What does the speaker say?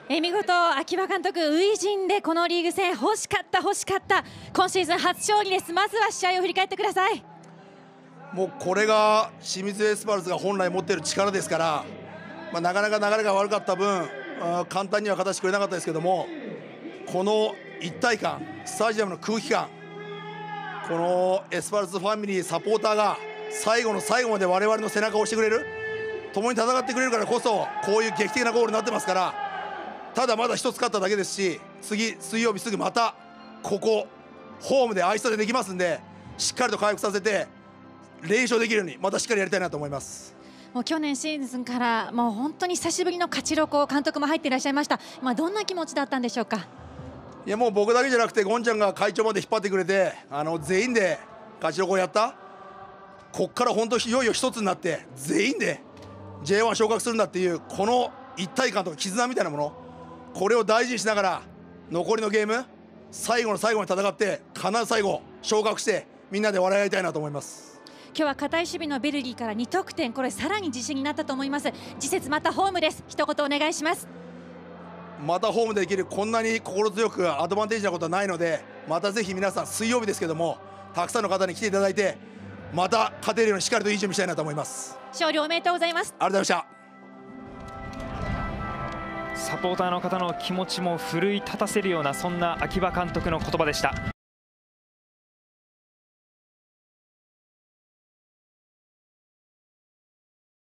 見事、秋葉監督、初陣でこのリーグ戦欲しかった今シーズン初勝利です。まずは試合を振り返ってください。 もうこれが清水エスパルスが本来持っている力ですから、なかなか流れが悪かった分簡単には勝たせてくれなかったですけども、この一体感、スタジアムの空気感、このエスパルスファミリーサポーターが最後の最後まで我々の背中を押してくれる、共に戦ってくれるからこそこういう劇的なゴールになってますから、ただまだ1つ勝っただけですし、次水曜日すぐまたここホームでアイスタでできますんで、しっかりと回復させて連勝できるようにまたしっかりやりたいなと思います。 もう去年シーズンからもう本当に久しぶりの勝ち録を監督も入っていらっしゃいました。どんな気持ちだったんでしょうか。 いやもう僕だけじゃなくてゴンちゃんが会長まで引っ張ってくれて、全員で勝ち録をやった。こっから本当いよいよ一つになって全員で J1 昇格するんだっていうこの一体感とか絆みたいなもの、これを大事にしながら残りのゲーム最後の最後に戦って必ず最後昇格してみんなで笑い合いたいなと思います。 今日は堅い守備のベルギーから2得点、これさらに自信になったと思います。次節またホームです。一言お願いします。 またホームでできるこんなに心強くアドバンテージなことはないので、またぜひ皆さん水曜日ですけどもたくさんの方に来ていただいて、また勝てるようにしっかりといい準備したいなと思います。 勝利おめでとうございます。 ありがとうございました。 サポーターの方の気持ちも奮い立たせるような、そんな秋葉監督の言葉でした。